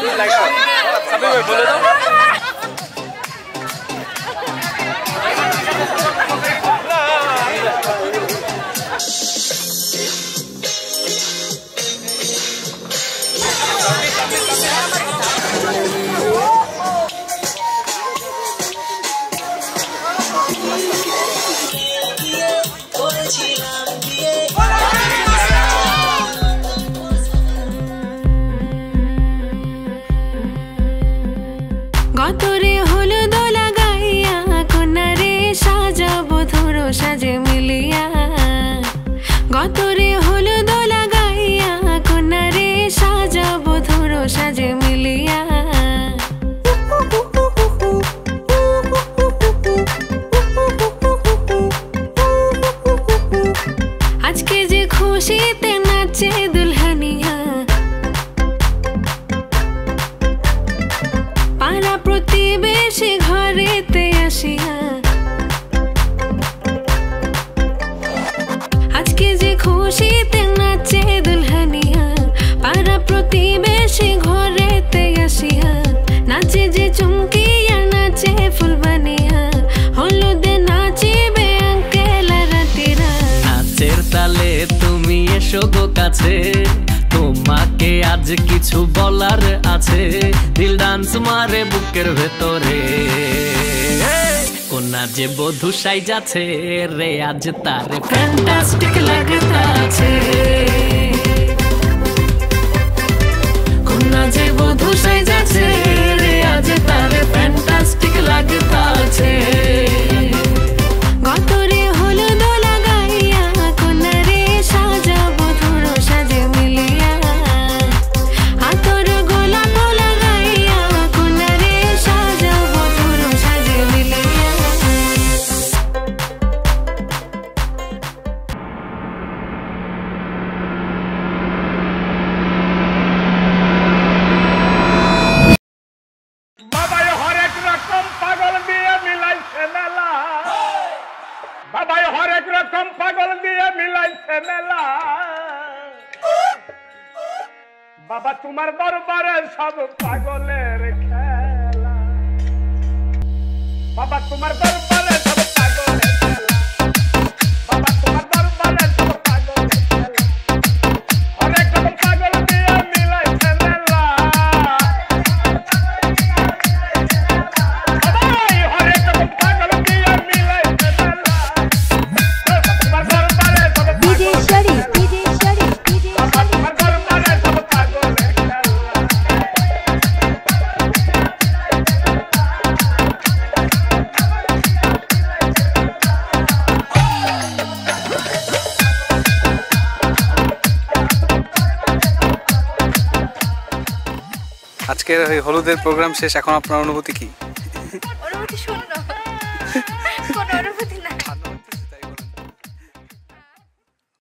बोले दो गतरे हलुद लागाइया कन्यारे साजाबो धुरो साजे मिलिया गतरे हलुद लागाइया कन्यारे साजाबो धुरो साजे मिलिया आज के जे खुशीते नाचे दुल्हनिया पारा प्रतिवेशी घरेते आसिया आज के जे खुशीते नाचे दुल्हनिया पारा प्रतिवेशी घरेते आसिया नाचे जे चुमकिया नाचे फुलबानिया हलुदे नाचिबे आंकेला रातिरा नाचेर ताले तुमी एसो गो काछे তোমাকে আজ কিছু বলার আছে দিল ডান্স মারে বুকের ভেতরে কোনা যে বধূ সাইজাছে রে আজ তারে ফ্যান্টাস্টিক লাগতাছে কোনা যে বধূ সাইজাছে রে আজ তারে ফ্যান্টাস্টিক লাগতাছে गतरे हलुद लागाइया कन्यारे साजाबो धुरो साजे मिलिया आतोर गोलाप लागाइया कन्यारे साजाबो धुरो साजे मिलिया বাবাই হরেক রকম পাগল দিয়ে মিলাইছে মেলা বাবাই হরেক রকম পাগল দিয়ে মিলাইছে মেলা বাবা তোমার দরবারে সব পাগলের খেলা বাবা তোমার দরবারে সব পাগলের খেলা বাবা তোমার দরবারে সব পাগলের খেলা হরেক রকম পাগল দিয়ে মিলাইছে মেলা বাবাই হরেক রকম পাগল দিয়ে মিলাইছে মেলা তোমার দরবারে সব DJ Sharif, DJ Sharif, DJ বাবা তোমার দরবারে সব পাগলের খেলা আজকের হলুদের প্রোগ্রাম শেষ, এখন আপনার অনুভূতি কি? অনুভূতি শূন্য।